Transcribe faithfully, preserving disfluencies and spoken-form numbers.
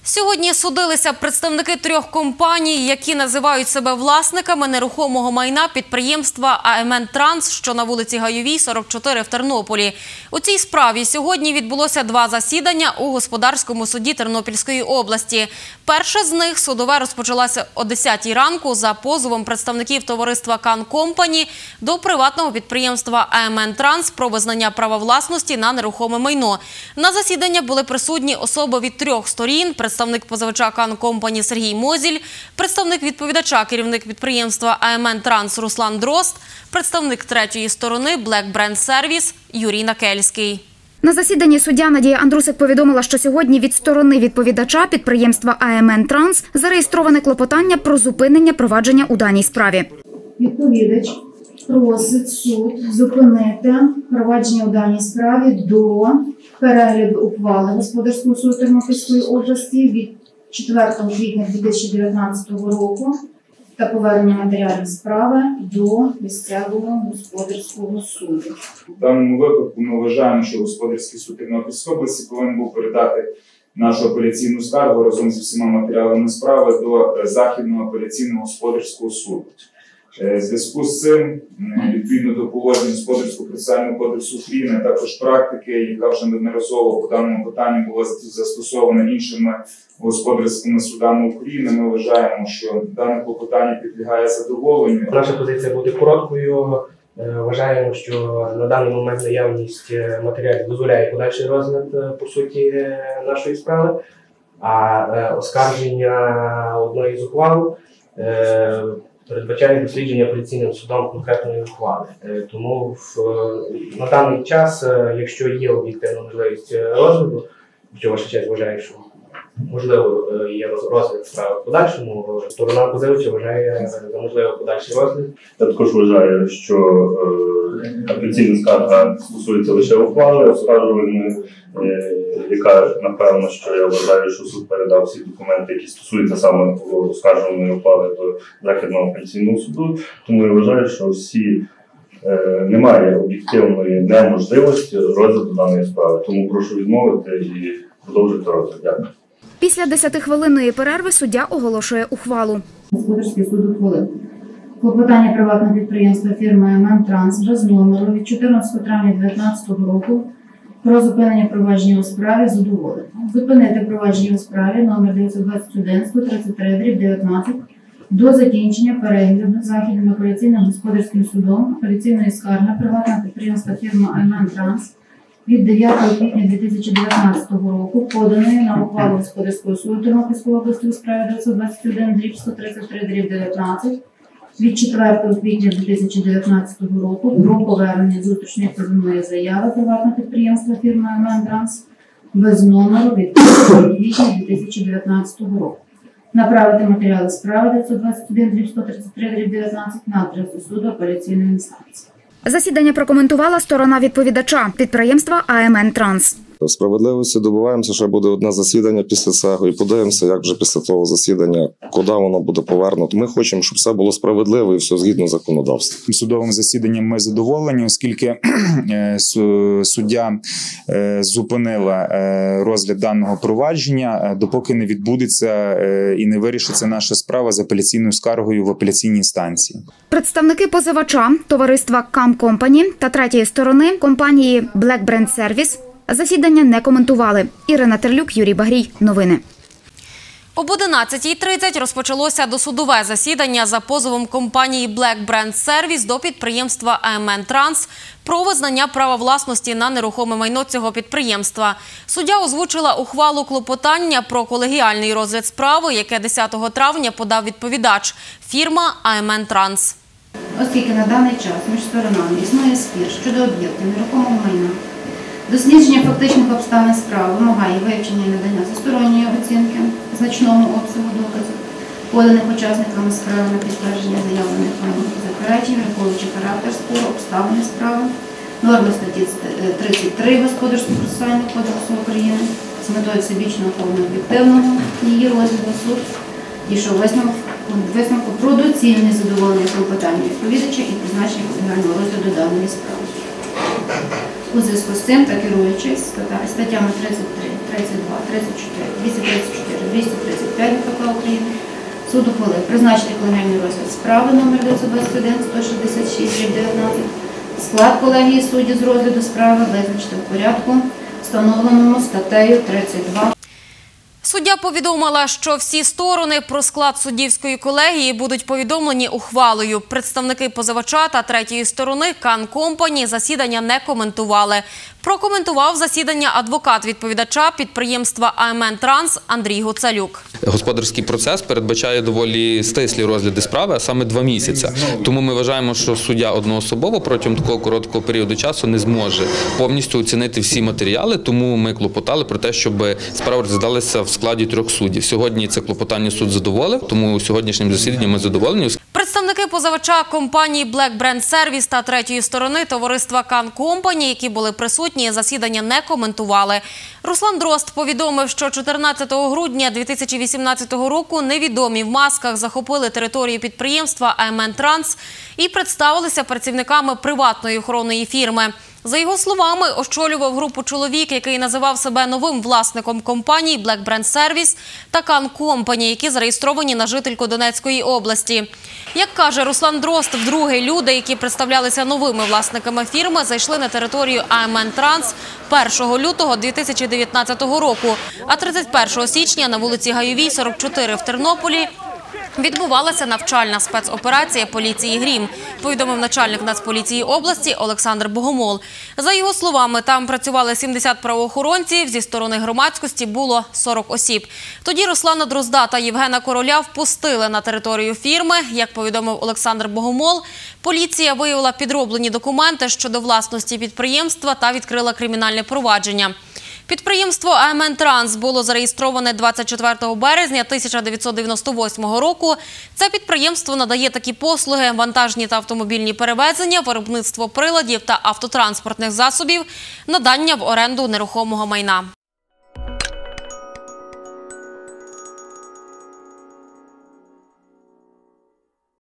Сьогодні судилися представники трьох компаній, які називають себе власниками нерухомого майна підприємства АМН Транс, що на вулиці Гайовій, сорок чотири в Тернополі. У цій справі сьогодні відбулося два засідання у господарському суді Тернопільської області. Перше з них судове розпочалося о десятій ранку за позовом представників товариства Кан Компані до приватного підприємства АМН Транс про визнання права власності на нерухоме майно. На засідання були присутні особи від трьох сторін: представник позивача Кан Компані Сергій Мозіль, представник відповідача, керівник підприємства АМН Транс Руслан Дрозд, представник третьої сторони Black Brand Service Юрій Накельський. На засіданні суддя Надія Андрусик повідомила, що сьогодні від сторони відповідача підприємства АМН Транс зареєстроване клопотання про зупинення провадження у даній справі. Відповідач просить суд зупинити провадження у даній справі до перегляду ухвали Господарського суду Тернопільської області від четвертого квітня дві тисячі дев'ятнадцятого року та повернення матеріалів справи до місцевого господарського суду. В даному випадку ми вважаємо, що Господарський суд Тернопільської області повинен був передати нашу апеляційну скаргу разом зі всіма матеріалами справи до Західного апеляційного господарського суду. В зв'язку з цим, відповідно до положень Господарського процесуального кодексу України, також практики, яка вже неодноразово по даному питанню була застосована іншими господарськими судами України, ми вважаємо, що дане клопотання підлягає задоволенню. Наша позиція буде короткою. Вважаємо, що на даний момент наявність матеріалів дозволяє подальший розгляд по суті нашої справи, а оскарження одної з ухвал передбачає дослідження апеляційним судом конкретної ухвали. Тому в, на даний час, якщо є об'єктивна можливість розгляду, що ваша честь вважає, що можливо є розгляд справи в подальшому, сторона позивача вважає за можливий подальший розгляд. Я також вважаю, що е, апеляційна скарга стосується лише ухвали оскаржуваної, е, яка, напевно, що я вважаю, що суд передав всі документи, які стосуються саме оскаржуваної ухвали до Західного апеляційного суду. Тому я вважаю, що всі е, немає об'єктивної неможливості розгляду даної справи. Тому прошу відмовити і продовжити розгляд. Дякую. Після десятихвилинної перерви суддя оголошує ухвалу. Господарський суд ухвалив клопотання приватного підприємства фірми АМН Транс без номеру від чотирнадцятого травня дві тисячі дев'ятнадцятого року про зупинення провадження у справі задоволити. Зупинити провадження у справі номер дев'ятсот двадцять один сто тридцять три дріб дев'ятнадцять до закінчення перегляду Західним апеляційним господарським судом апеляційної скарги приватного підприємства фірми АМН Транс від дев'ятого квітня дві тисячі дев'ятнадцятого року, поданої на ухвалу Господарського суду Тернопільської області у справі дев'ятсот двадцять один дріб сто тридцять три дріб дев'ятнадцять від четвертого квітня дві тисячі дев'ятнадцятого року про повернення зустрічної позовної заяви приватного підприємства фірми АМН Транс без номеру від першого квітня дві тисячі дев'ятнадцятого року. Направити матеріали справи дев'ятсот двадцять один дріб сто тридцять три дріб дев'ятнадцять на адресу суду апеляційної інстанції. Засідання прокоментувала сторона відповідача підприємства АМН Транс. Справедливості добиваємося, що буде одне засідання після цього, і подивимося, як вже після того засідання, куди воно буде повернуто. Ми хочемо, щоб все було справедливо і все згідно законодавства. Судовим засіданням ми задоволені, оскільки суддя зупинила розгляд даного провадження, допоки не відбудеться і не вирішиться наша справа з апеляційною скаргою в апеляційній інстанції. Представники позивача, товариства Кан Компані та третьої сторони компанії Black Brand Service засідання не коментували. Ірина Терлюк, Юрій Багрій. Новини. Об одинадцятій тридцять розпочалося досудове засідання за позовом компанії Black Brand Service до підприємства АМН Транс про визнання права власності на нерухоме майно цього підприємства. Суддя озвучила ухвалу клопотання про колегіальний розгляд справи, яке десятого травня подав відповідач – фірма АМН Транс. Оскільки на даний час між сторонами існує спір щодо об'єктів нерухомого майна, дослідження фактичних обставин справи вимагає вивчення і надання засторонньої оцінки значного обсягу доказів, поданих учасниками справи на підтвердження заявлених вимог і заперечень, враховуючи характер спору, обставини справи, норми статті тридцять три Господарського процесуального кодексу України з метою всебічного повного об'єктивного її розгляду суд дійшов висновку про доцільне задоволення клопотання відповідача і призначення колегіального розгляду даної справи. У зв'язку з цим та керуючись статтями тридцять три, тридцять два, тридцять чотири, двісті тридцять чотири, двісті тридцять п'ять КП України суд ухвалив призначити колегіальний розгляд справи номер дев'ятсот двадцять один сто шістдесят шість дев'ятнадцять. Склад колегії суддів з розгляду справи визначити в порядку, встановленому статтею тридцять два. Суддя повідомила, що всі сторони про склад суддівської колегії будуть повідомлені ухвалою. Представники позивача та третьої сторони Кан Компані засідання не коментували. Прокоментував засідання адвокат відповідача підприємства АМН Транс Андрій Гуцалюк. Господарський процес передбачає доволі стислі розгляди справи, а саме два місяці. Тому ми вважаємо, що суддя одноособово протягом такого короткого періоду часу не зможе повністю оцінити всі матеріали, тому ми клопотали про те, щоб справа розглядалася в складі трьох суддів. Сьогодні це клопотання суд задоволив, тому сьогоднішнім засіданням ми задоволені. Представники позивача компанії Black Brand Service та третьої сторони товариства Кан Компані, які були присутні, засідання не коментували. Руслан Дрозд повідомив, що чотирнадцятого грудня дві тисячі вісімнадцятого року невідомі в масках захопили територію підприємства АМН Транс і представилися працівниками приватної охоронної фірми. За його словами, очолював групу чоловік, який називав себе новим власником компаній Black Brand Service та Кан Компані, які зареєстровані на жительку Донецької області. Як каже Руслан Дрозд, вдруге люди, які представлялися новими власниками фірми, зайшли на територію АМН Транс першого лютого дві тисячі дев'ятнадцятого року, а тридцять першого січня на вулиці Гайовій, сорок чотири в Тернополі відбувалася навчальна спецоперація поліції «Грім», повідомив начальник Нацполіції області Олександр Богомол. За його словами, там працювали сімдесят правоохоронців, зі сторони громадськості було сорок осіб. Тоді Руслана Дрозда та Євгена Короля впустили на територію фірми. Як повідомив Олександр Богомол, поліція виявила підроблені документи щодо власності підприємства та відкрила кримінальне провадження. Підприємство АМН Транс було зареєстроване двадцять четвертого березня тисяча дев'ятсот дев'яносто восьмого року. Це підприємство надає такі послуги – вантажні та автомобільні перевезення, виробництво приладів та автотранспортних засобів, надання в оренду нерухомого майна.